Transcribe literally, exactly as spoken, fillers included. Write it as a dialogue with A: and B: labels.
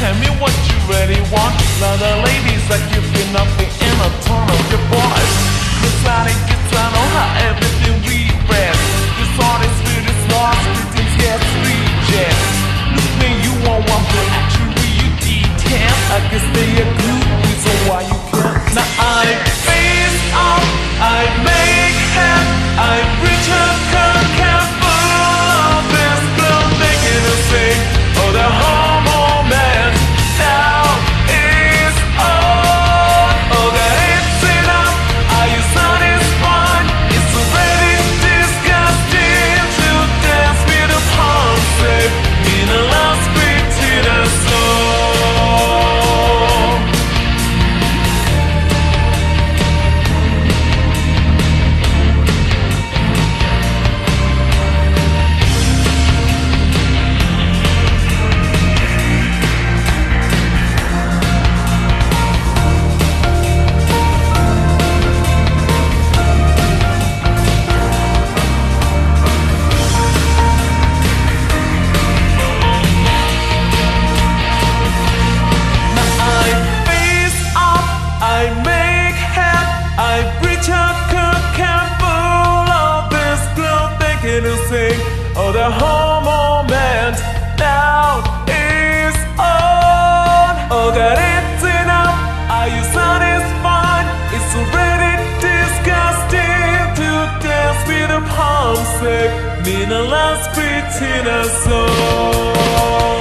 A: tell me what you really want. Now the ladies are giving up the inner tone of your voice. Cause I think it's I know how everything we read. This all is with this lost, greetings get reject. Look me, you want one but actually you detail. I guess they a good reason why you can't. Now I face up, I make head, I reach a curve, can't full of this blood, making a sing. Oh, the whole moment now is on. Oh, that it's enough. Are you satisfied? It's already disgusting to dance with a palm safe in a last beat to the soul. Oh, the whole moment now is on. Oh, that it's enough. Are you satisfied? It's already disgusting to dance with a palm sick, meaningless pretty soul.